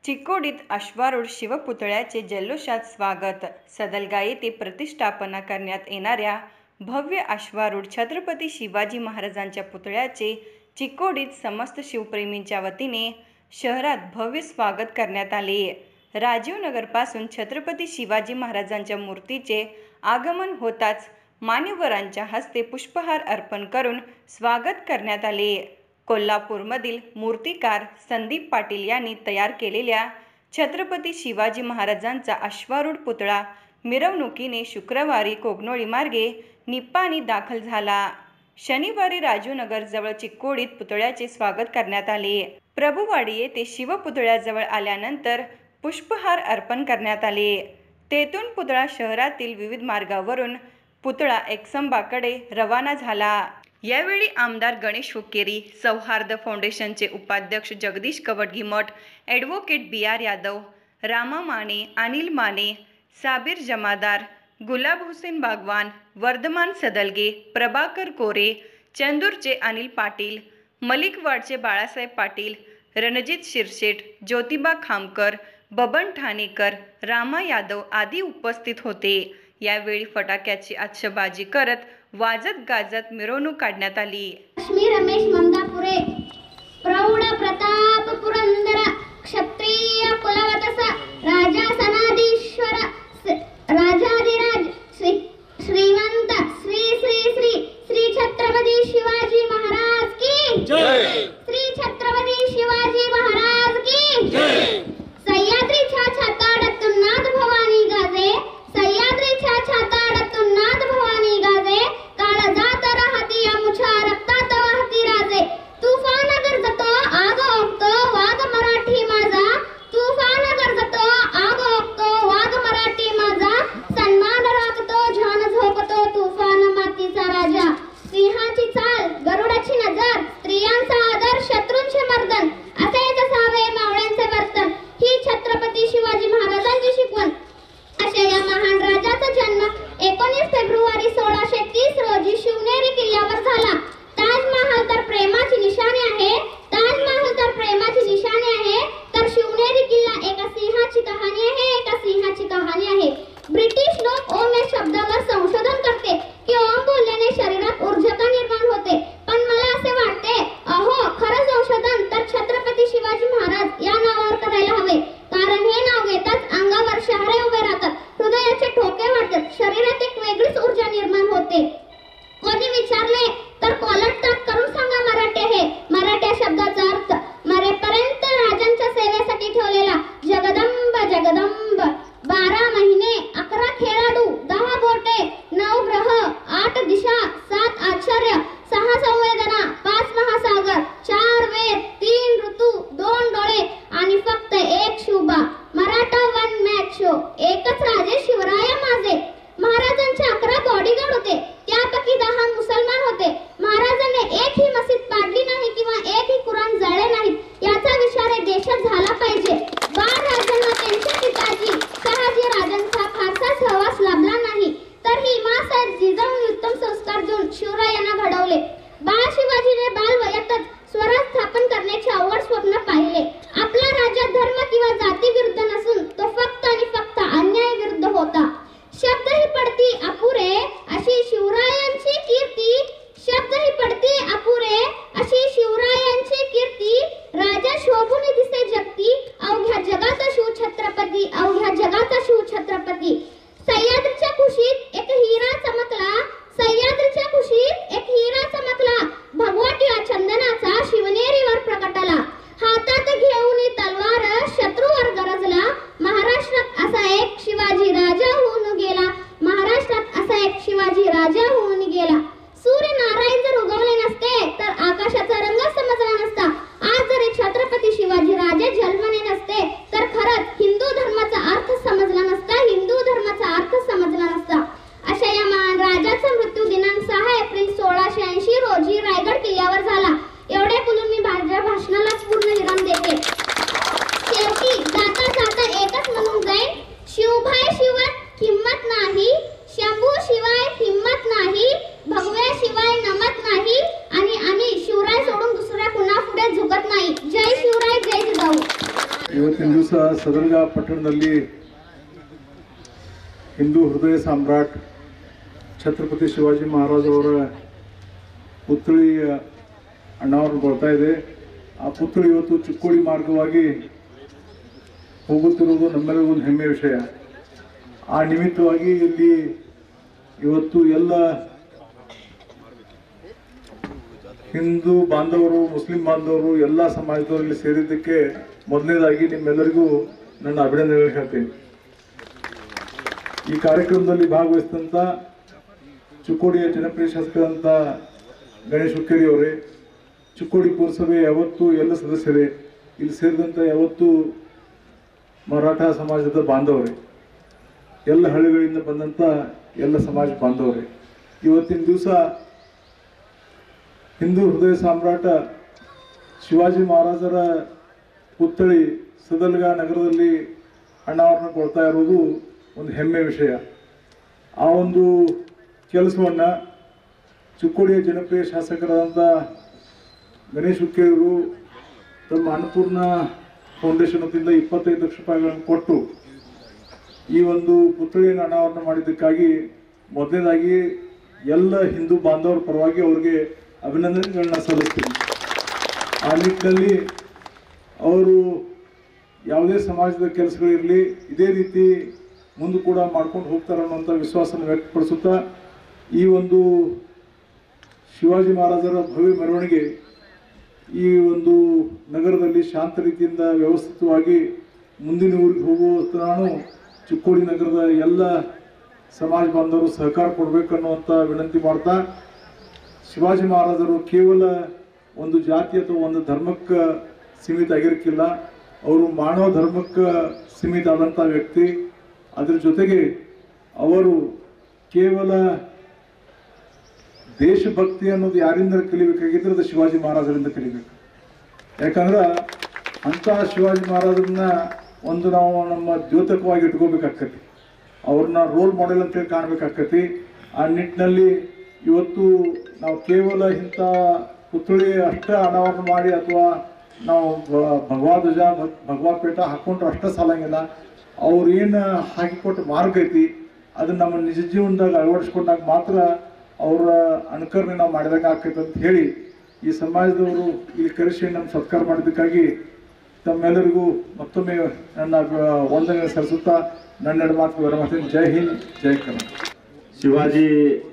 चिकोडीत अश्वारूढ शिवपुतळ्याचे जल्लोषात स्वागत. सदलगा येथे प्रतिष्ठापना करण्यात येणाऱ्या भव्य अश्वारूढ छत्रपती शिवाजी महाराजांच्या पुतळ्याचे चिकोडीत समस्त शिवप्रेमींच्या वतीने शहरात भव्य स्वागत करण्यात आले. राजीवनगरपासून छत्रपती शिवाजी महाराजांच्या मूर्तीचे आगमन होताच मान्यवरांच्या हस्ते पुष्पहार अर्पण करून स्वागत करण्यात आले. कोल्हापूरमधील मूर्तिकार संदीप पाटील यांनी तयार केलेल्या छत्रपती शिवाजी महाराजांचा अश्वारूढ पुतळा मिरवणुकीने शुक्रवारी कोगनोळी मार्गे निप्पाणी दाखल झाला. शनिवारी राजीवनगरजवळ चिकोडीत पुतळ्याचे स्वागत करण्यात आले. प्रभुवाडी येथे शिवपुतळ्याजवळ आल्यानंतर पुष्पहार अर्पण करण्यात आले. तेथून पुतळा शहरातील विविध मार्गावरून पुतळा एकसंबाकडे रवाना झाला. यावेळी आमदार गणेश हुक्केरी, सौहार्द फाउंडेशनचे उपाध्यक्ष जगदीश कवटगीमठ, ॲडव्होकेट बी.आर. यादव, रामा माने, अनिल माने, साबिर जमादार, गुलाब हुसेन बागवान, वर्धमान सदलगे, प्रभाकर कोरे, चंदूरचे अनिल पाटील, मलिकवाडचे बाळासाहेब पाटील, रणजित शिरशेट, ज्योतिबा खामकर, बबन ठाणेकर, रामा यादव आदी उपस्थित होते. यावेळी फटाक्याची आतिषबाजी करत वाजत गाजत मिरवणूक काढण्यात आली. लक्ष्मी रमेश ममदापुरे, प्रौढ प्रताप पुरंदर, क्षत्रिय कुलवतस, राजा सनाधीश्वर, राजाधिराज, श्रीमंत श्री श्री श्री श्री छत्रपती शिवाजी महाराज की जय. श्री छत्रपती शिवाजी महाराज की जय. सह्याद्रीच्या छाताडातून नाथ भवानी गाजे, सह्याद्रीच्या छाताडातून नाथ भवानी गाजे, काळजात राहती अमुछा रक्तात वाहती राजे. तुफान गरजतो आग ओकतो वाघ मराठी माझा, तुफान गरजतो आग ओकतो वाघ मराठी माझा, सन्मान राखतो झान झोपतो तुफान मातीचा राजा. सिंहाची चाल गरुडाची नजर, स्त्रियांचा आदर शत्रूंचे मर्दन, असेच असावे मावळ्यांचे वर्तन, ही छत्रपती शिवाजी महाराजांची शिकवण. अशा या महान राजाचा जन्म 19 फेब्रुवारी 1630 रोजी शिवनेरी किल्ल्यावर झाला. ताजमहाल तर प्रेमाची निशाणी आहे, ताजमहाल तर प्रेमाची निशाणी आहे, तर शिवनेरी किल्ला एका सिंहाची कहाणी आहे, एका सिंहाची कहाणी आहे. ब्रिटिश लोक ओम या शब्दावर संशोधन करते की ओम बोलल्याने शरीरात ऊर्जा निर्माण होते, पण मला असे वाटते अहो खरं संशोधन तर छत्रपती शिवाजी महाराज या नावावर करायला हवे. कारण हे नाव घेताच अंगावर शहारे उभे राहतात, हृदयाचे ठोके वाढतात, शरीरात एक वेगळीच ऊर्जा निर्माण होते. कोणी विचारले तर कोलटतात करून सांगा मराठी आहे. मराठी या शब्दाचा अर्थ मरेपर्यंत राजांच्या सेवेसाठी ठेवलेला जगदंब. जगदंब 12 महिने, 11 खेळाडू, 10 बोटे, 9 ग्रह, 8 दिशा, 7 आश्चर्य, 6 संवेदना, 5 महासागर, 4 वेद, 3 ऋतू, 2 डोळे आणि फक्त 1 शुभा. Maratha one match show. एकच राजे शिवराय माझे. महाराजांचे 11 बॉडीगार्ड होते, त्यापैकी 10 मुसलमान होते. महाराजांनी एकही मस्जिद पाडली नाही किंवा एकही कुराण जाळले नाही, याचा विचार देशात झाला पाहिजे. बाळराजांना त्यांचे पिताजी शहाजी राजांचा फारसा सहवास लाभला नाही, तर ही मासाहेब जिजाऊंनी उत्तम संस्कार देऊन शिवरायांना घडवले. बाळ शिवाजीने बालवयातच स्वराज स्थापन करण्याचे अवघड स्वप्न पाहिले. आपला राजा धर्म किंवा जाती विरुद्ध नसून तो फक्त आणि फक्त अन्याय विरुद्ध होता. शब्द ही पडती अपुरे अशी शिवरायांची कीर्ती, शब्द ही पडती अपुरे अशी शिवरायांची कीर्ती, राजा शोभून दिसे जगती, अवघ्या जगात शिव ಇವತ್ತಿನ ದಿವಸ ಸದಲ್ಗಾ ಪಟ್ಟಣದಲ್ಲಿ ಹಿಂದೂ ಹೃದಯ ಸಾಮ್ರಾಟ್ ಛತ್ರಪತಿ ಶಿವಾಜಿ ಮಹಾರಾಜ್ ಅವರ ಪುತ್ಥಳಿ ಅನಾವರಣ ಬರ್ತಾ ಇದೆ. ಆ ಪುತ್ಥಳಿ ಇವತ್ತು ಚಿಕ್ಕೋಡಿ ಮಾರ್ಗವಾಗಿ ಹೋಗುತ್ತಿರುವುದು ನಮ್ಮೆಲ್ಲರಿಗೂ ಒಂದು ಹೆಮ್ಮೆಯ ವಿಷಯ. ಆ ನಿಮಿತ್ತವಾಗಿ ಇಲ್ಲಿ ಇವತ್ತು ಎಲ್ಲ ಹಿಂದೂ ಬಾಂಧವರು, ಮುಸ್ಲಿಂ ಬಾಂಧವರು, ಎಲ್ಲ ಸಮಾಜದವರಲ್ಲಿ ಸೇರಿದ್ದಕ್ಕೆ ಮೊದಲನೇದಾಗಿ ನಿಮ್ಮೆಲ್ಲರಿಗೂ ನನ್ನ ಅಭಿನಂದನೆ ಹೇಳ್ತೇನೆ. ಈ ಕಾರ್ಯಕ್ರಮದಲ್ಲಿ ಭಾಗವಹಿಸಿದಂಥ ಚಿಕ್ಕೋಡಿಯ ಜನಪ್ರಿಯ ಶಾಸಕರಂತ ಗಣೇಶ್ ಹುಕ್ಕೇರಿ ಅವರೇ, ಚಿಕ್ಕೋಡಿ ಪುರಸಭೆ ಯಾವತ್ತು ಎಲ್ಲ ಸದಸ್ಯರೇ, ಇಲ್ಲಿ ಸೇರಿದಂಥ ಯಾವತ್ತು ಮರಾಠ ಸಮಾಜದ ಬಾಂಧವರೇ, ಎಲ್ಲ ಹಳ್ಳಿಗಳಿಂದ ಬಂದಂಥ ಎಲ್ಲ ಸಮಾಜ ಬಾಂಧವರೇ, ಇವತ್ತಿನ ದಿವಸ ಹಿಂದೂ ಹೃದಯ ಸಾಮ್ರಾಟ ಶಿವಾಜಿ ಮಹಾರಾಜರ ಪುತ್ಥಳಿ ಸದಲ್ಗಾ ನಗರದಲ್ಲಿ ಅನಾವರಣಗೊಳ್ತಾ ಇರುವುದು ಒಂದು ಹೆಮ್ಮೆಯ ವಿಷಯ. ಆ ಒಂದು ಕೆಲಸವನ್ನು ಚಿಕ್ಕೋಡಿಯ ಜನಪ್ರಿಯ ಶಾಸಕರಾದಂಥ ಗಣೇಶ್ ಹುಕ್ಕೇರಿಯವರು ತಮ್ಮ ಅನ್ನಪೂರ್ಣ ಫೌಂಡೇಶನ್ ವತಿಯಿಂದ 25 ಲಕ್ಷ ರೂಪಾಯಿಗಳನ್ನು ಕೊಟ್ಟು ಈ ಒಂದು ಪುತ್ಥಳಿಯನ್ನು ಅನಾವರಣ ಮಾಡಿದ್ದಕ್ಕಾಗಿ ಮೊದಲನೇದಾಗಿ ಎಲ್ಲ ಹಿಂದೂ ಬಾಂಧವರ ಪರವಾಗಿ ಅವರಿಗೆ ಅಭಿನಂದನೆಗಳನ್ನ ಸಲ್ಲಿಸ್ತೀನಿ. ಆ ನಿಟ್ಟಿನಲ್ಲಿ ಅವರು ಯಾವುದೇ ಸಮಾಜದ ಕೆಲಸಗಳಿರಲಿ ಇದೇ ರೀತಿ ಮುಂದೆ ಕೂಡ ಮಾಡ್ಕೊಂಡು ಹೋಗ್ತಾರೆ ಅನ್ನುವಂಥ ವಿಶ್ವಾಸವನ್ನು ವ್ಯಕ್ತಪಡಿಸುತ್ತಾ ಈ ಒಂದು ಶಿವಾಜಿ ಮಹಾರಾಜರ ಭವ್ಯ ಮೆರವಣಿಗೆ ಈ ಒಂದು ನಗರದಲ್ಲಿ ಶಾಂತ ರೀತಿಯಿಂದ ವ್ಯವಸ್ಥಿತವಾಗಿ ಮುಂದಿನ ಊರಿಗೆ ಹೋಗುವ ನಾನು ಚಿಕ್ಕೋಡಿ ನಗರದ ಎಲ್ಲ ಸಮಾಜ ಬಾಂಧವರು ಸಹಕಾರ ಕೊಡಬೇಕನ್ನುವಂಥ ವಿನಂತಿ ಮಾಡ್ತಾ, ಶಿವಾಜಿ ಮಹಾರಾಜರು ಕೇವಲ ಒಂದು ಜಾತಿ ಅಥವಾ ಒಂದು ಧರ್ಮಕ್ಕೆ ಸೀಮಿತ ಆಗಿರಕ್ಕಿಲ್ಲ, ಅವರು ಮಾನವ ಧರ್ಮಕ್ಕೆ ಸೀಮಿತ ಆದಂಥ ವ್ಯಕ್ತಿ. ಅದರ ಜೊತೆಗೆ ಅವರು ಕೇವಲ ದೇಶಭಕ್ತಿ ಅನ್ನೋದು ಯಾರಿಂದ ಕಲಿಬೇಕಾಗಿದ್ರೆ ಅದು ಶಿವಾಜಿ ಮಹಾರಾಜರಿಂದ ಕಲಿಬೇಕು. ಯಾಕಂದ್ರೆ ಅಂಥ ಶಿವಾಜಿ ಮಹಾರಾಜರನ್ನ ಒಂದು ನಾವು ನಮ್ಮ ದ್ಯೋತಕವಾಗಿ ಇಟ್ಕೋಬೇಕಾಗ್ತೈತಿ, ಅವ್ರನ್ನ ರೋಲ್ ಮಾಡೆಲ್ ಅಂತೇಳಿ ಕಾಣಬೇಕಾಗ್ತೈತಿ. ಆ ನಿಟ್ಟಿನಲ್ಲಿ ಇವತ್ತು ನಾವು ಕೇವಲ ಇಂಥ ಪುತ್ಥಳಿ ಅಷ್ಟೇ ಅನಾವರಣ ಮಾಡಿ ಅಥವಾ ನಾವು ಭಗವಾ ಧ್ವಜ ಭಗವಾ ಪೇಟ ಹಾಕ್ಕೊಂಡ್ರೆ ಅಷ್ಟೇ ಸಾಲಂಗಿಲ್ಲ. ಅವ್ರು ಏನು ಹಾಕಿಕೊಟ್ಟು ಮಾರ್ಗ ಐತಿ ಅದನ್ನು ನಮ್ಮ ನಿಜ ಜೀವನದಾಗ ಅಳವಡಿಸ್ಕೊಂಡಾಗ ಮಾತ್ರ ಅವರ ಅನುಕರಣೆ ನಾವು ಮಾಡಬೇಕಾಗ್ತೈತೆ ಅಂತ ಹೇಳಿ ಈ ಸಮಾಜದವರು ಇಲ್ಲಿ ಕರೆಸಿ ನಮ್ಮ ಸತ್ಕಾರ ಮಾಡಿದ್ದಕ್ಕಾಗಿ ತಮ್ಮೆಲ್ಲರಿಗೂ ಮತ್ತೊಮ್ಮೆ ನನ್ನ ವಂದನೆ ಸಲ್ಲಿಸುತ್ತಾ ನನ್ನೆರಡು ಮಾತು ವಿರಮಿಸ್ತೇನೆ. ಜೈ ಹಿಂದ್, ಜೈ ಕರ್ನಾಟಕ. ಶಿವಾಜಿ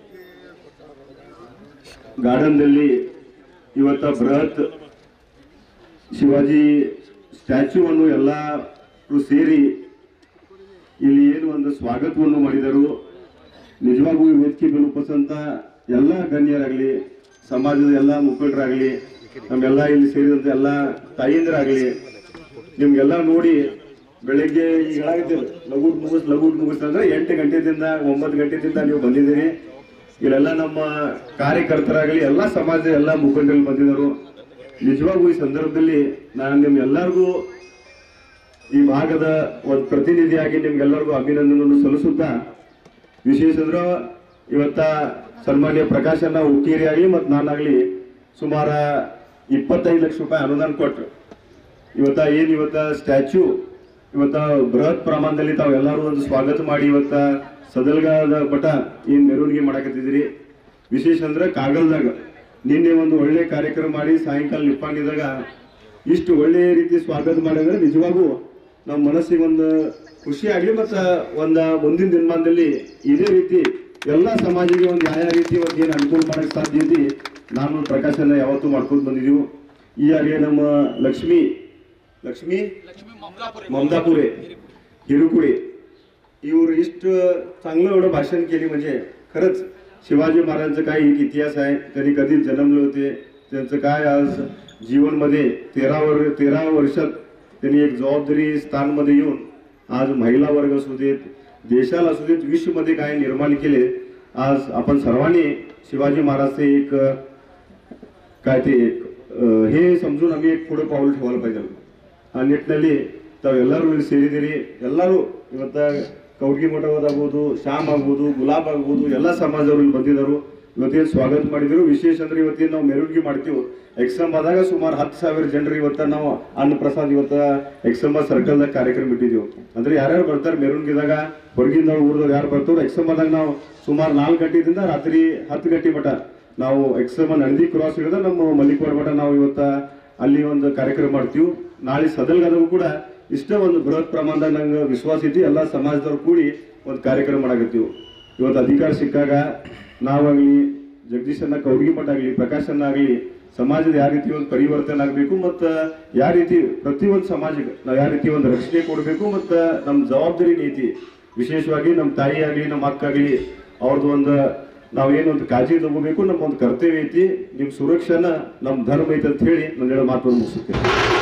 ಗಾರ್ಡನ್ದಲ್ಲಿ ಇವತ್ತ ಬೃಹತ್ ಶಿವಾಜಿ ಸ್ಟ್ಯಾಚ್ಯೂವನ್ನು ಎಲ್ಲರೂ ಸೇರಿ ಇಲ್ಲಿ ಏನು ಒಂದು ಸ್ವಾಗತವನ್ನು ಮಾಡಿದರು. ನಿಜವಾಗೂ ಈ ವೇದಿಕೆ ಮೇಲೆ ಉಪಸ್ಥಿತ ಎಲ್ಲ ಗಣ್ಯರಾಗಲಿ, ಸಮಾಜದ ಎಲ್ಲ ಮುಖಂಡರಾಗಲಿ, ನಮ್ಮೆಲ್ಲ ಇಲ್ಲಿ ಸೇರಿದಂಥ ಎಲ್ಲ ತಾಯಂದಿರಾಗಲಿ, ನಿಮ್ಗೆಲ್ಲ ನೋಡಿ ಬೆಳಗ್ಗೆ ಈಗ ಹೇಳಾಗಿದ್ದೀರಿ ಲಘು ಮುಗಿಸ್ತಂದ್ರೆ 8 ಗಂಟೆದಿಂದ 9 ಗಂಟೆದಿಂದ ನೀವು ಬಂದಿದ್ದೀರಿ. ಇಲ್ಲೆಲ್ಲ ನಮ್ಮ ಕಾರ್ಯಕರ್ತರಾಗಲಿ ಎಲ್ಲ ಸಮಾಜದ ಎಲ್ಲ ಮುಖಂಡರು ಬಂದಿದ್ದರು. ನಿಜವಾಗೂ ಈ ಸಂದರ್ಭದಲ್ಲಿ ನಾನು ನಿಮ್ಗೆಲ್ಲರಿಗೂ ಈ ಭಾಗದ ಒಂದು ಪ್ರತಿನಿಧಿಯಾಗಿ ನಿಮ್ಗೆಲ್ಲರಿಗೂ ಅಭಿನಂದನೆಯನ್ನು ಸಲ್ಲಿಸುತ್ತಾ, ವಿಶೇಷ ಅಂದ್ರೆ ಇವತ್ತ ಸನ್ಮಾನ್ಯ ಪ್ರಕಾಶನ ಹುಕ್ಕೇರಿ ಆಗಲಿ ಮತ್ತು ನಾನಾಗಲಿ ಸುಮಾರು 25 ಲಕ್ಷ ರೂಪಾಯಿ ಅನುದಾನ ಕೊಟ್ಟು ಇವತ್ತ ಸ್ಟ್ಯಾಚ್ಯೂ ಬೃಹತ್ ಪ್ರಮಾಣದಲ್ಲಿ ತಾವೆಲ್ಲರೂ ಒಂದು ಸ್ವಾಗತ ಮಾಡಿ ಇವತ್ತ ಸದಲ್ಗಾದ ಮಠ ಏನು ಮೆರವಣಿಗೆ ಮಾಡಕತ್ತಿದ್ದೀರಿ. ವಿಶೇಷ ಅಂದ್ರೆ ಕಾಗಲ್ದಾಗ ನಿನ್ನೆ ಒಂದು ಒಳ್ಳೆ ಕಾರ್ಯಕ್ರಮ ಮಾಡಿ ಸಾಯಂಕಾಲ ನಿಪ್ಪಾಣಿದಾಗ ಇಷ್ಟು ಒಳ್ಳೆ ರೀತಿ ಸ್ವಾಗತ ಮಾಡಿದ್ರೆ ನಿಜವಾಗೂ ನಮ್ಮ ಮನಸ್ಸಿಗೆ ಒಂದು ಖುಷಿ ಆಗಲಿ. ಮತ್ತು ಒಂದು ಮುಂದಿನ ದಿನಮಾನದಲ್ಲಿ ಇದೇ ರೀತಿ ಎಲ್ಲ ಸಮಾಜಿಗೆ ಒಂದು ಯಾವ ರೀತಿ ಒಂದು ಏನು ಅನುಕೂಲ ಮಾಡೋಕ್ಕೆ ಸಾಧ್ಯ ಐತಿ ನಾನು ಪ್ರಕಾಶನ ಯಾವತ್ತೂ ಮಾಡ್ಕೊಂಡು ಬಂದಿದ್ದೀವಿ. ಈಗಾಗಲೇ ನಮ್ಮ ಲಕ್ಷ್ಮೀ ममदापुरे हिरुकुडे इवर इष्ट चांगलं एवढं भाषण केली. म्हणजे खरंच शिवाजी महाराजांचं काय एक इतिहास आहे. त्यांनी कधी जन्मले होते, त्यांचं काय आज जीवनमध्ये 13 वर्षात त्यांनी एक जबाबदारी स्थानमध्ये येऊन आज महिला वर्ग असू देत, देशाला असू देत, विश्वमध्ये काय निर्माण केले. आज आपण सर्वांनी शिवाजी महाराजचे एक काय ते हे समजून आम्ही एक पुढे पाऊल ठेवायला पाहिजे. ಆ ನಿಟ್ಟಿನಲ್ಲಿ ತಾವೆಲ್ಲರೂ ಇಲ್ಲಿ ಸೇರಿದ್ದೀರಿ. ಎಲ್ಲರೂ ಇವತ್ತ ಕೌಡ್ಗಿ ಮಠವಾಗ್ಬೋದು, ಶ್ಯಾಮ್ ಆಗ್ಬೋದು, ಗುಲಾಬ್ ಆಗ್ಬೋದು, ಎಲ್ಲ ಸಮಾಜದವರು ಇಲ್ಲಿ ಬಂದಿದ್ದರು. ಇವತ್ತೇನು ಸ್ವಾಗತ ಮಾಡಿದ್ರು. ವಿಶೇಷ ಅಂದ್ರೆ ಇವತ್ತೇನು ನಾವು ಮೆರವಣಿಗೆ ಮಾಡ್ತೀವಿ. ಎಕ್ಸಂಬಾದಾಗ ಸುಮಾರು 10,000 ಜನರು ಇವತ್ತ ನಾವು ಅನ್ನ ಪ್ರಸಾದ್ ಇವತ್ತ ಎಕ್ಸಂಬ ಸರ್ಕಲ್ದಾಗ ಕಾರ್ಯಕ್ರಮ ಇಟ್ಟಿದ್ದೀವಿ. ಅಂದ್ರೆ ಯಾರ್ಯಾರು ಬರ್ತಾರೆ ಮೆರವಣಿಗೆದಾಗ ಹೊರಗಿಂದ ಊರದವ್ರು ಯಾರು ಬರ್ತಾರೋ ಎಕ್ಸಂಬಾದಾಗ ನಾವು ಸುಮಾರು 4 ಗಂಟೆಯಿಂದ ರಾತ್ರಿ 10 ಗಂಟೆ ಮಟ ನಾವು ಎಕ್ಸಂಬ ನಂದಿ ಕ್ರಾಸ್ ಹಿಡಿದ ನಮ್ಮ ಮಲ್ಲಿಕವಾಡ ಮಠ ನಾವು ಇವತ್ತ ಅಲ್ಲಿ ಒಂದು ಕಾರ್ಯಕ್ರಮ ಮಾಡ್ತೀವಿ. ನಾಳೆ ಸದಲ್ಗದಾಗೂ ಕೂಡ ಇಷ್ಟೇ ಒಂದು ಬೃಹತ್ ಪ್ರಮಾಣದಾಗ ನಂಗೆ ವಿಶ್ವಾಸ ಐತಿ. ಎಲ್ಲ ಸಮಾಜದವ್ರು ಕೂಡಿ ಒಂದು ಕಾರ್ಯಕ್ರಮ ಮಾಡಾಕತ್ತೀವಿ. ಇವತ್ತು ಅಧಿಕಾರ ಸಿಕ್ಕಾಗ ನಾವಾಗಲಿ ಜಗದೀಶನ್ನ ಕೌಡ್ಗಿ ಮಠ ಆಗಲಿ ಪ್ರಕಾಶನ್ನ ಆಗಲಿ ಸಮಾಜದ ಯಾವ ರೀತಿ ಒಂದು ಪರಿವರ್ತನೆ ಆಗಬೇಕು ಮತ್ತು ಯಾವ ರೀತಿ ಪ್ರತಿಯೊಂದು ಸಮಾಜಕ್ಕೆ ನಾವು ಯಾವ ರೀತಿ ಒಂದು ರಕ್ಷಣೆ ಕೊಡಬೇಕು ಮತ್ತು ನಮ್ಮ ಜವಾಬ್ದಾರಿ ನೀತಿ ವಿಶೇಷವಾಗಿ ನಮ್ಮ ತಾಯಿ ಆಗಲಿ ನಮ್ಮ ಅಕ್ಕ ಆಗಲಿ ಅವ್ರದ್ದು ಒಂದು ನಾವೇನೊಂದು ಕಾಳಜಿ ತಗೋಬೇಕು. ನಮ್ಮ ಒಂದು ಕರ್ತವ್ಯ ಐತಿ. ನಿಮ್ಮ ಸುರಕ್ಷಾನ ನಮ್ಮ ಧರ್ಮ ಐತಿ ಅಂತ ಹೇಳಿ ನಾನು ಹೇಳೋ ಮಾತನ್ನು ಮುಗಿಸುತ್ತೇನೆ.